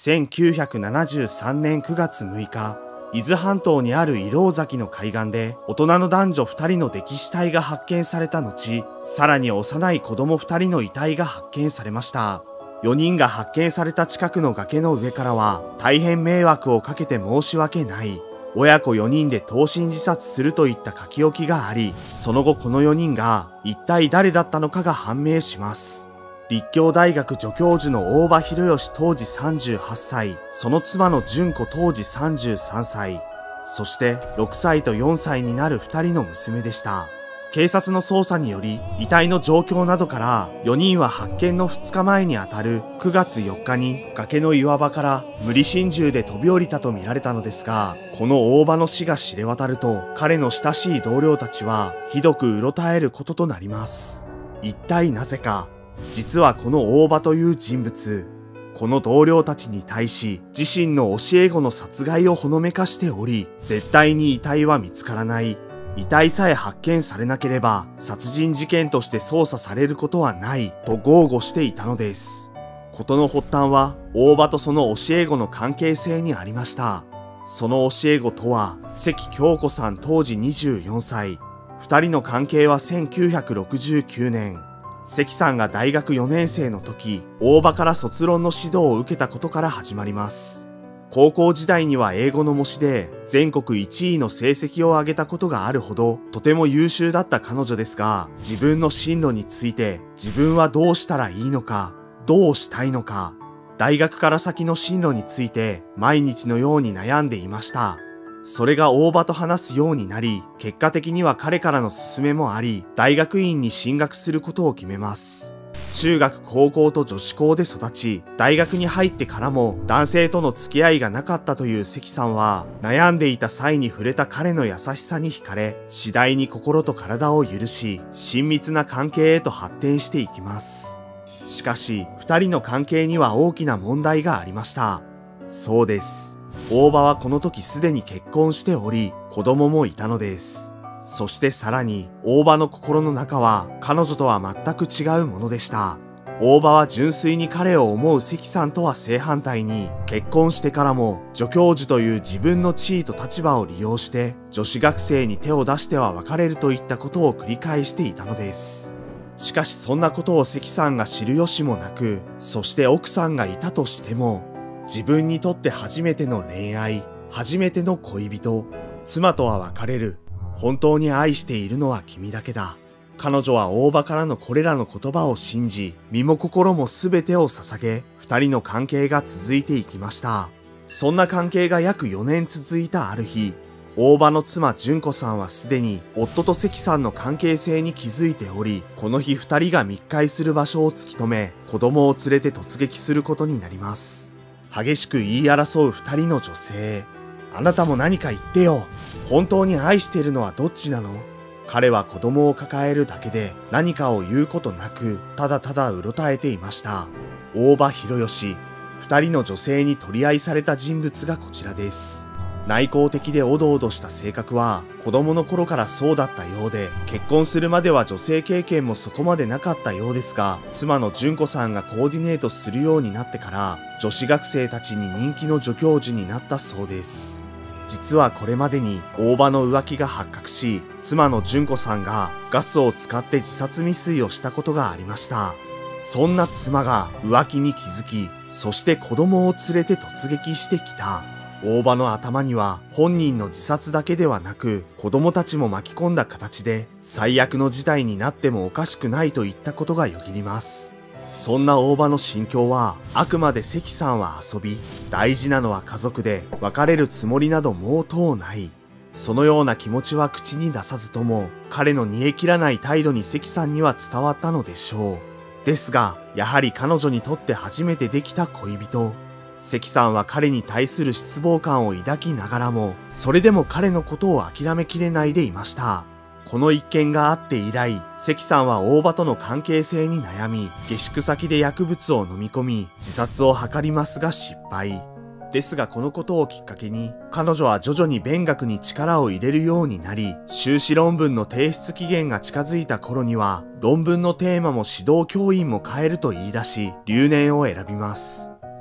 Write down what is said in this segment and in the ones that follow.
1973年9月6日、伊豆半島にある石廊崎の海岸で大人の男女2人の溺死体が発見された後、さらに幼い子供2人の遺体が発見されました。4人が発見された近くの崖の上からは、大変迷惑をかけて申し訳ない。親子4人で投身自殺するといった書き置きがあり、その後この4人が一体誰だったのかが判明します。立教大学助教授の大場弘義当時38歳、その妻の純子当時33歳、そして6歳と4歳になる2人の娘でした。警察の捜査により、遺体の状況などから4人は発見の2日前にあたる9月4日に崖の岩場から無理心中で飛び降りたとみられたのですが、この大場の死が知れ渡ると、彼の親しい同僚たちはひどくうろたえることとなります。一体なぜか。実はこの大場という人物、この同僚たちに対し自身の教え子の殺害をほのめかしており、絶対に遺体は見つからない。遺体さえ発見されなければ殺人事件として捜査されることはないと豪語していたのです。事の発端は大場とその教え子の関係性にありました。その教え子とは関京子さん当時24歳。2人の関係は1969年。関さんが大学4年生の時、大場から卒論の指導を受けたことから始まります。高校時代には英語の模試で全国1位の成績を上げたことがあるほどとても優秀だった彼女ですが、自分の進路について自分はどうしたらいいのか、どうしたいのか、大学から先の進路について毎日のように悩んでいました。それが大場と話すようになり、結果的には彼からの勧めもあり、大学院に進学することを決めます。中学高校と女子校で育ち、大学に入ってからも男性との付き合いがなかったという関さんは、悩んでいた際に触れた彼の優しさに惹かれ、次第に心と体を許し、親密な関係へと発展していきます。しかし、二人の関係には大きな問題がありました。そうです。大場はこの時すでに結婚しており、子供もいたのです。そしてさらに、大場の心の中は彼女とは全く違うものでした。大場は純粋に彼を思う関さんとは正反対に、結婚してからも助教授という自分の地位と立場を利用して、女子学生に手を出しては別れるといったことを繰り返していたのです。しかしそんなことを関さんが知る由もなく、そして奥さんがいたとしても、自分にとって初めての恋愛、初めての恋人、妻とは別れる。本当に愛しているのは君だけだ。彼女は大場からのこれらの言葉を信じ、身も心も全てを捧げ、二人の関係が続いていきました。そんな関係が約4年続いたある日、大場の妻純子さんはすでに夫と関さんの関係性に気づいており、この日二人が密会する場所を突き止め、子供を連れて突撃することになります。激しく言い争う二人の女性。あなたも何か言ってよ。本当に愛しているのはどっちなの？彼は子供を抱えるだけで何かを言うことなく、ただただうろたえていました。大場弘義。二人の女性に取り合いされた人物がこちらです。内向的でおどおどした性格は子供の頃からそうだったようで、結婚するまでは女性経験もそこまでなかったようですが、妻の純子さんがコーディネートするようになってから女子学生たちに人気の助教授になったそうです。実はこれまでに大場の浮気が発覚し、妻の純子さんがガスを使って自殺未遂をしたことがありました。そんな妻が浮気に気づき、そして子供を連れて突撃してきた。大場の頭には本人の自殺だけではなく、子供たちも巻き込んだ形で最悪の事態になってもおかしくないといったことがよぎります。そんな大場の心境は、あくまで関さんは遊び、大事なのは家族で別れるつもりなど毛頭ない。そのような気持ちは口に出さずとも、彼の煮え切らない態度に関さんには伝わったのでしょう。ですが、やはり彼女にとって初めてできた恋人。関さんは彼に対する失望感を抱きながらも、それでも彼のことを諦めきれないでいました。この一件があって以来、関さんは大場との関係性に悩み、下宿先で薬物を飲み込み、自殺を図りますが失敗。ですがこのことをきっかけに、彼女は徐々に勉学に力を入れるようになり、修士論文の提出期限が近づいた頃には、論文のテーマも指導教員も変えると言い出し、留年を選びます。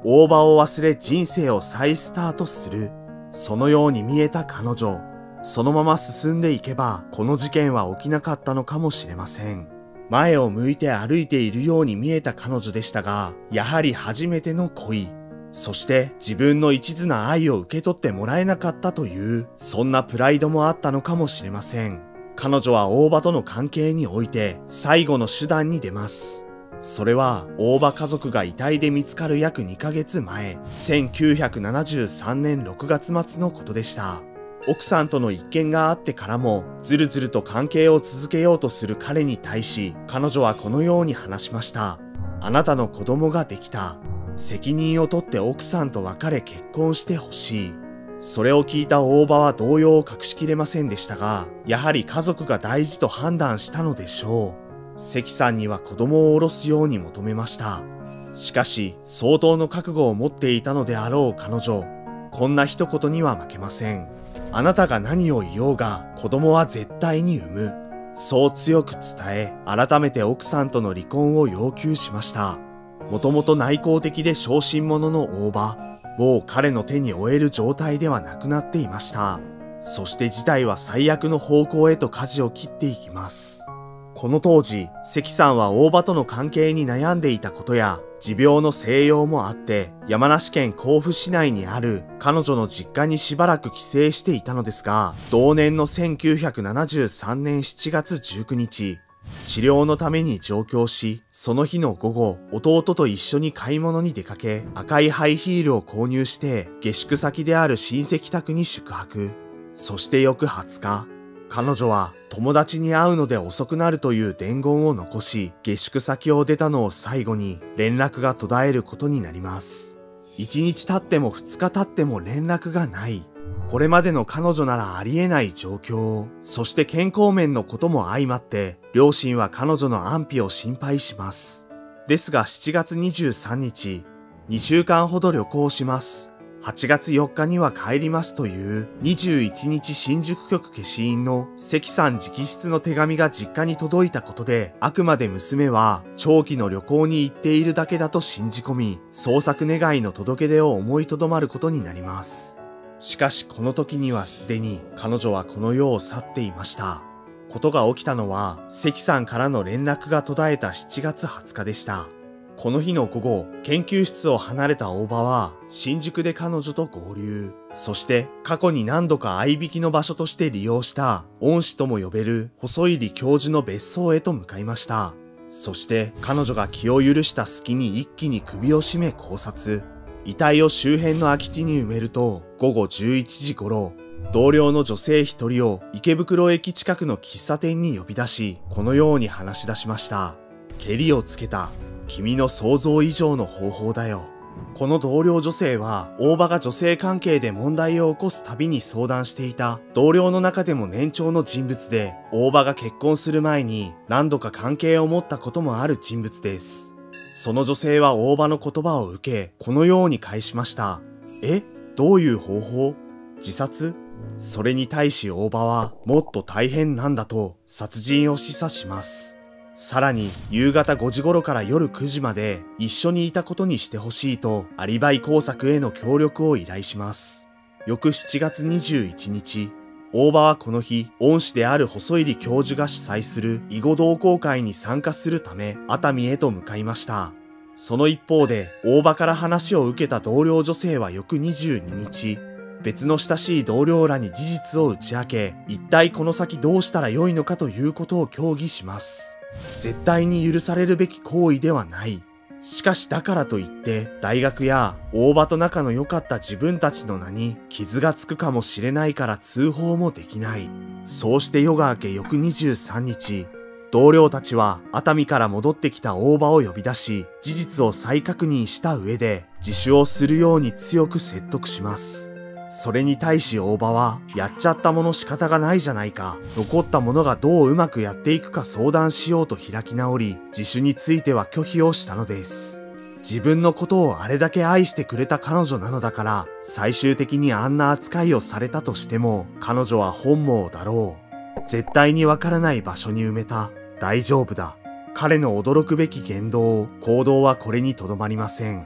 大場を忘れ人生を再スタートする。そのように見えた彼女。そのまま進んでいけば、この事件は起きなかったのかもしれません。前を向いて歩いているように見えた彼女でしたが、やはり初めての恋。そして自分の一途な愛を受け取ってもらえなかったという、そんなプライドもあったのかもしれません。彼女は大場との関係において最後の手段に出ます。それは大場家族が遺体で見つかる約2ヶ月前、1973年6月末のことでした。奥さんとの一件があってからもずるずると関係を続けようとする彼に対し、彼女はこのように話しました。あなたの子供ができた。責任を取って奥さんと別れ結婚してほしい。それを聞いた大場は動揺を隠しきれませんでしたが、やはり家族が大事と判断したのでしょう。関さんには子供を下ろすように求めました。しかし、相当の覚悟を持っていたのであろう彼女。こんな一言には負けません。あなたが何を言おうが、子供は絶対に産む。そう強く伝え、改めて奥さんとの離婚を要求しました。もともと内向的で小心者の大場。もう彼の手に負える状態ではなくなっていました。そして事態は最悪の方向へと舵を切っていきます。この当時、関さんは大場との関係に悩んでいたことや、持病の静養もあって、山梨県甲府市内にある彼女の実家にしばらく帰省していたのですが、同年の1973年7月19日、治療のために上京し、その日の午後、弟と一緒に買い物に出かけ、赤いハイヒールを購入して、下宿先である親戚宅に宿泊。そして翌20日、彼女は友達に会うので遅くなるという伝言を残し、下宿先を出たのを最後に連絡が途絶えることになります。1日経っても2日経っても連絡がない。これまでの彼女ならありえない状況。そして健康面のことも相まって、両親は彼女の安否を心配します。ですが7月23日、2週間ほど旅行します。8月4日には帰りますという21日新宿局消印の関さん直筆の手紙が実家に届いたことで、あくまで娘は長期の旅行に行っているだけだと信じ込み、捜索願いの届け出を思いとどまることになります。しかしこの時にはすでに彼女はこの世を去っていました。ことが起きたのは関さんからの連絡が途絶えた7月20日でした。この日の午後、研究室を離れた大場は新宿で彼女と合流。そして過去に何度か合いびきの場所として利用した恩師とも呼べる細入教授の別荘へと向かいました。そして彼女が気を許した隙に一気に首を絞め絞殺。遺体を周辺の空き地に埋めると午後11時頃、同僚の女性一人を池袋駅近くの喫茶店に呼び出し、このように話し出しました。ケリをつけた。君の想像以上の方法だよ。この同僚女性は、大場が女性関係で問題を起こすたびに相談していた同僚の中でも年長の人物で、大場が結婚する前に何度か関係を持ったこともある人物です。その女性は大場の言葉を受け、このように返しました。どういう方法？自殺？それに対し大場は、もっと大変なんだと殺人を示唆します。さらに夕方5時頃から夜9時まで一緒にいたことにしてほしいとアリバイ工作への協力を依頼します。翌7月21日、大場はこの日、恩師である細入教授が主催する囲碁同好会に参加するため熱海へと向かいました。その一方で、大場から話を受けた同僚女性は翌22日、別の親しい同僚らに事実を打ち明け、一体この先どうしたらよいのかということを協議します。絶対に許されるべき行為ではない。しかしだからといって、大学や大場と仲の良かった自分たちの名に傷がつくかもしれないから通報もできない。そうして夜が明け翌23日、同僚たちは熱海から戻ってきた大場を呼び出し、事実を再確認した上で自首をするように強く説得します。それに対し大場は、やっちゃったもの仕方がないじゃないか。残ったものがどううまくやっていくか相談しようと開き直り、自首については拒否をしたのです。自分のことをあれだけ愛してくれた彼女なのだから、最終的にあんな扱いをされたとしても、彼女は本望だろう。絶対にわからない場所に埋めた。大丈夫だ。彼の驚くべき言動、行動はこれにとどまりません。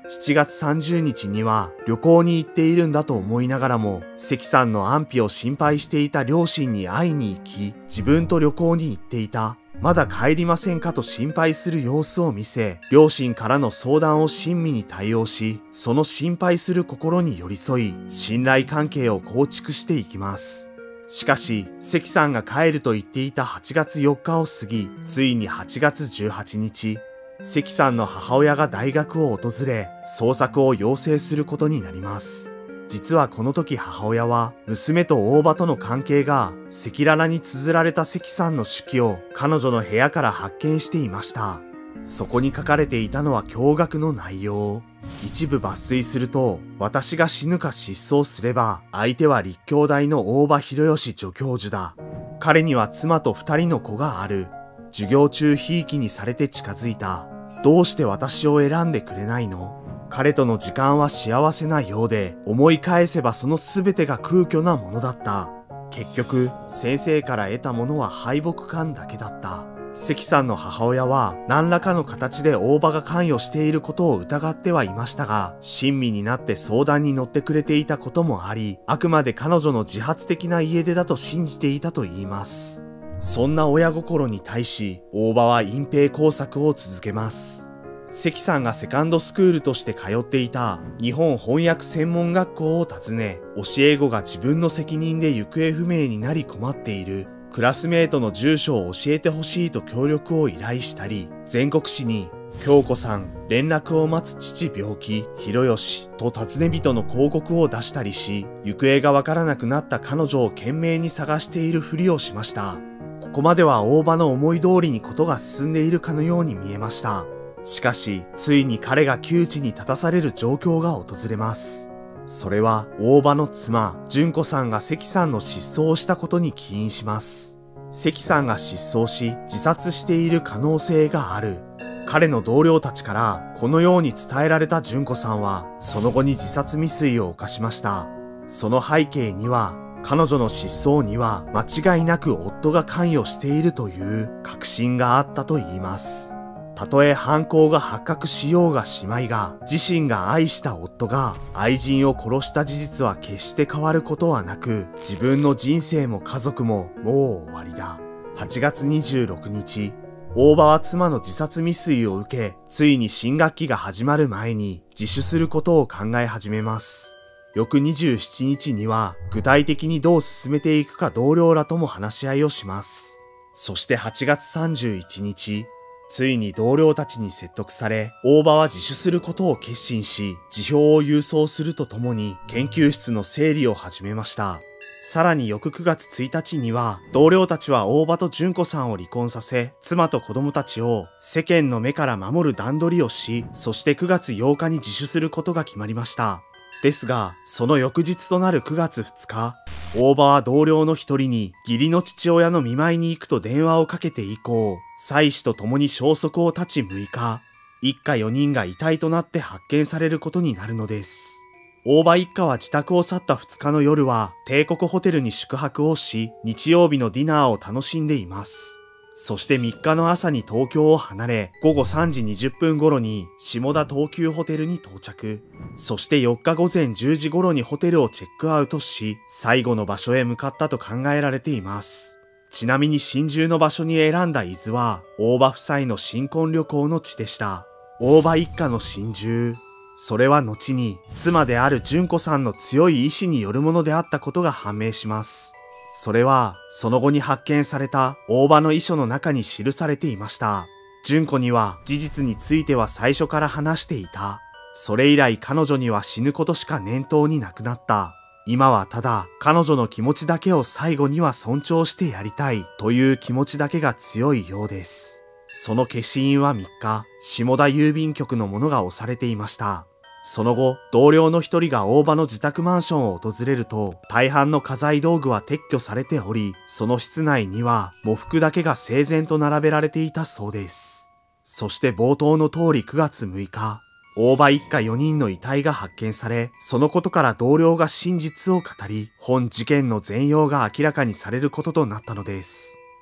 7月30日には旅行に行っているんだと思いながらも、関さんの安否を心配していた両親に会いに行き、自分と旅行に行っていた、まだ帰りませんかと心配する様子を見せ、両親からの相談を親身に対応し、その心配する心に寄り添い、信頼関係を構築していきます。しかし、関さんが帰ると言っていた8月4日を過ぎ、ついに8月18日、関さんの母親が大学を訪れ、捜索を要請することになります。実はこの時母親は、娘と大場との関係が赤裸々に綴られた関さんの手記を彼女の部屋から発見していました。そこに書かれていたのは驚愕の内容。一部抜粋すると、私が死ぬか失踪すれば、相手は立教大の大場博義助教授だ。彼には妻と2人の子がある。授業中ひいきにされて近づいた。どうして私を選んでくれないの？彼との時間は幸せなようで、思い返せばその全てが空虚なものだった。結局、先生から得たものは敗北感だけだった。関さんの母親は何らかの形で大場が関与していることを疑ってはいましたが、親身になって相談に乗ってくれていたこともあり、あくまで彼女の自発的な家出だと信じていたと言います。そんな親心に対し、大場は隠蔽工作を続けます。関さんがセカンドスクールとして通っていた日本翻訳専門学校を訪ね、教え子が自分の責任で行方不明になり困っているクラスメートの住所を教えてほしいと協力を依頼したり、全国紙に京子さん連絡を待つ父病気博義と尋ね人の広告を出したりし、行方がわからなくなった彼女を懸命に探しているふりをしました。ここまでは大場の思い通りにことが進んでいるかのように見えました。しかし、ついに彼が窮地に立たされる状況が訪れます。それは、大場の妻、純子さんが関さんの失踪をしたことに起因します。関さんが失踪し、自殺している可能性がある。彼の同僚たちから、このように伝えられた純子さんは、その後に自殺未遂を犯しました。その背景には、彼女の失踪には間違いなく夫が関与しているという確信があったと言います。たとえ犯行が発覚しようがしまいが、自身が愛した夫が愛人を殺した事実は決して変わることはなく、自分の人生も家族ももう終わりだ。8月26日、大場は妻の自殺未遂を受け、ついに新学期が始まる前に自首することを考え始めます。翌27日には具体的にどう進めていくか同僚らとも話し合いをします。そして8月31日、ついに同僚たちに説得され、大場は自首することを決心し、辞表を郵送するとともに研究室の整理を始めました。さらに翌9月1日には、同僚たちは大場と純子さんを離婚させ、妻と子供たちを世間の目から守る段取りをし、そして9月8日に自首することが決まりました。ですが、その翌日となる9月2日、大場は同僚の一人に義理の父親の見舞いに行くと電話をかけて以降、妻子と共に消息を絶ち6日、一家4人が遺体となって発見されることになるのです。大場一家は自宅を去った2日の夜は帝国ホテルに宿泊をし、日曜日のディナーを楽しんでいます。そして3日の朝に東京を離れ、午後3時20分頃に下田東急ホテルに到着。そして4日午前10時頃にホテルをチェックアウトし、最後の場所へ向かったと考えられています。ちなみに心中の場所に選んだ伊豆は、大場夫妻の新婚旅行の地でした。大場一家の心中。それは後に妻である純子さんの強い意志によるものであったことが判明します。それは、その後に発見された大場の遺書の中に記されていました。純子には事実については最初から話していた。それ以来彼女には死ぬことしか念頭になくなった。今はただ彼女の気持ちだけを最後には尊重してやりたいという気持ちだけが強いようです。その消印は3日、下田郵便局のものが押されていました。その後、同僚の一人が大場の自宅マンションを訪れると、大半の家財道具は撤去されており、その室内には喪服だけが整然と並べられていたそうです。そして冒頭の通り9月6日、大場一家4人の遺体が発見され、そのことから同僚が真実を語り、本事件の全容が明らかにされることとなったのです。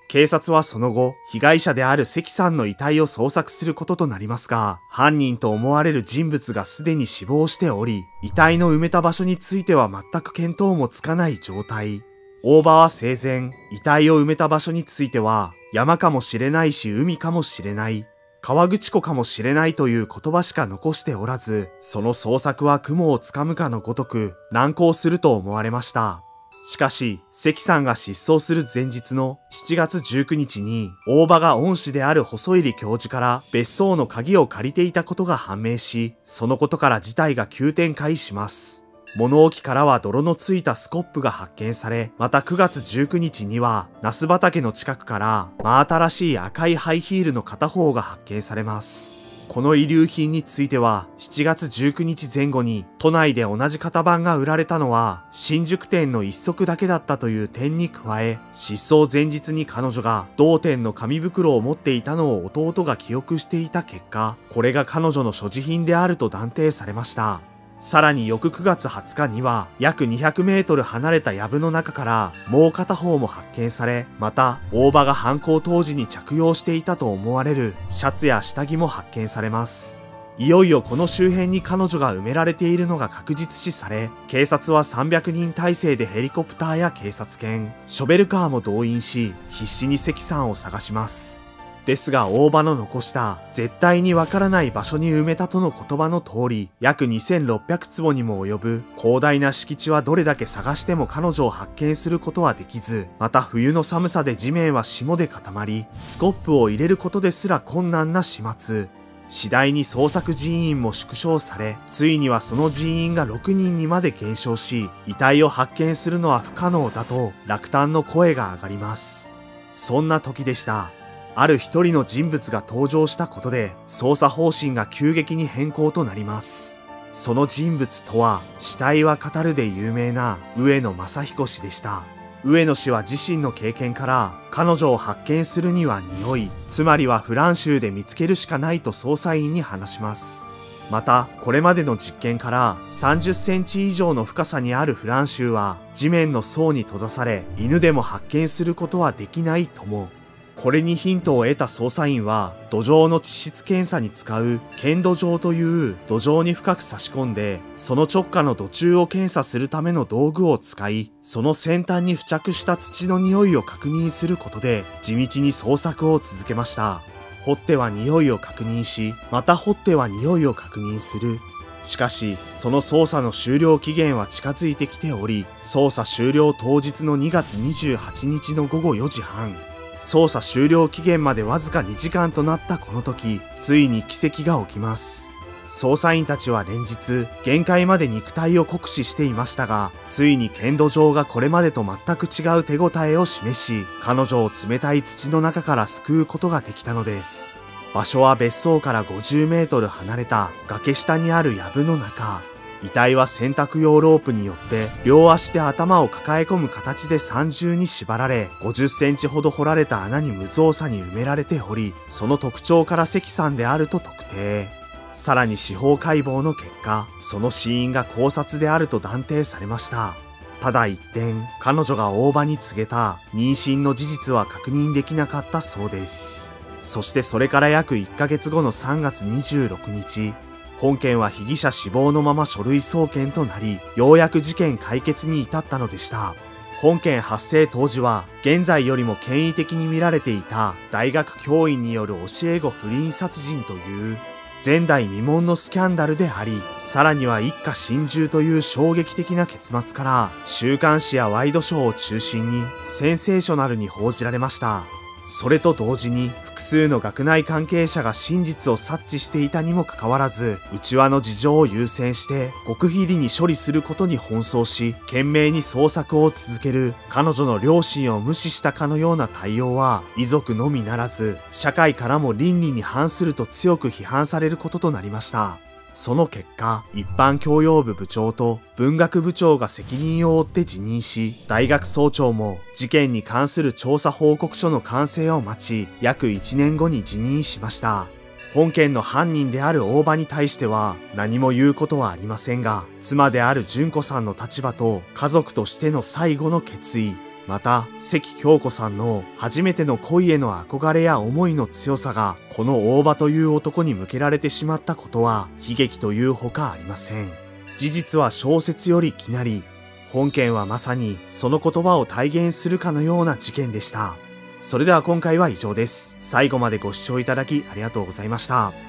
警察はその後、被害者である関さんの遺体を捜索することとなりますが、犯人と思われる人物がすでに死亡しており、遺体の埋めた場所については全く見当もつかない状態。大場は生前、遺体を埋めた場所については、山かもしれないし海かもしれない、河口湖かもしれないという言葉しか残しておらず、その捜索は雲をつかむかのごとく難航すると思われました。しかし、関さんが失踪する前日の7月19日に、大場が恩師である細入教授から別荘の鍵を借りていたことが判明し、そのことから事態が急展開します。物置からは泥のついたスコップが発見され、また9月19日には、ナス畑の近くから真新しい赤いハイヒールの片方が発見されます。この遺留品については、7月19日前後に都内で同じ型番が売られたのは新宿店の一足だけだったという点に加え、失踪前日に彼女が同店の紙袋を持っていたのを弟が記憶していた結果、これが彼女の所持品であると断定されました。さらに翌9月20日には約200メートル離れた藪の中からもう片方も発見され、また大場が犯行当時に着用していたと思われるシャツや下着も発見されます。いよいよこの周辺に彼女が埋められているのが確実視され、警察は300人体制でヘリコプターや警察犬、ショベルカーも動員し、必死に関さんを探します。ですが大場の残した絶対にわからない場所に埋めたとの言葉の通り、約2600坪にも及ぶ広大な敷地はどれだけ探しても彼女を発見することはできず、また冬の寒さで地面は霜で固まり、スコップを入れることですら困難な始末。次第に捜索人員も縮小され、ついにはその人員が6人にまで減少し、遺体を発見するのは不可能だと落胆の声が上がります。そんな時でした。ある一人の人物が登場したことで、捜査方針が急激に変更となります。その人物とは、死体は語るで有名な上野正彦氏でした。上野氏は自身の経験から、彼女を発見するには匂い、つまりはフランシュで見つけるしかないと捜査員に話します。また、これまでの実験から30センチ以上の深さにあるフランシュは、地面の層に閉ざされ、犬でも発見することはできないとも。これにヒントを得た捜査員は、土壌の地質検査に使う検土錠という土壌に深く差し込んで、その直下の土中を検査するための道具を使い、その先端に付着した土の匂いを確認することで、地道に捜索を続けました。掘っては匂いを確認し、また掘っては匂いを確認する。しかし、その捜査の終了期限は近づいてきており、捜査終了当日の2月28日の午後4時半。捜査終了期限までわずか2時間となったこの時、ついに奇跡が起きます。捜査員たちは連日、限界まで肉体を酷使していましたが、ついに検土場がこれまでと全く違う手応えを示し、彼女を冷たい土の中から救うことができたのです。場所は別荘から50メートル離れた崖下にある藪の中。遺体は洗濯用ロープによって両足で頭を抱え込む形で三重に縛られ、50センチほど掘られた穴に無造作に埋められており、その特徴から関さんであると特定。さらに司法解剖の結果、その死因が絞殺であると断定されました。ただ一点、彼女が大場に告げた妊娠の事実は確認できなかったそうです。そしてそれから約1ヶ月後の3月26日、本件は被疑者死亡のまま書類送検となり、ようやく事件解決に至ったのでした。本件発生当時は、現在よりも権威的に見られていた大学教員による教え子不倫殺人という前代未聞のスキャンダルであり、さらには一家心中という衝撃的な結末から、週刊誌やワイドショーを中心にセンセーショナルに報じられました。それと同時に複数の学内関係者が真実を察知していたにもかかわらず、内輪の事情を優先して極秘裏に処理することに奔走し、懸命に捜索を続ける彼女の良心を無視したかのような対応は、遺族のみならず社会からも倫理に反すると強く批判されることとなりました。その結果、一般教養部部長と文学部長が責任を負って辞任し、大学総長も事件に関する調査報告書の完成を待ち、約1年後に辞任しました。本件の犯人である大場に対しては何も言うことはありませんが、妻である純子さんの立場と家族としての最後の決意、 また、関京子さんの初めての恋への憧れや思いの強さが、この大場という男に向けられてしまったことは、悲劇というほかありません。事実は小説よりきなり、本件はまさにその言葉を体現するかのような事件でした。それでは今回は以上です。最後までご視聴いただきありがとうございました。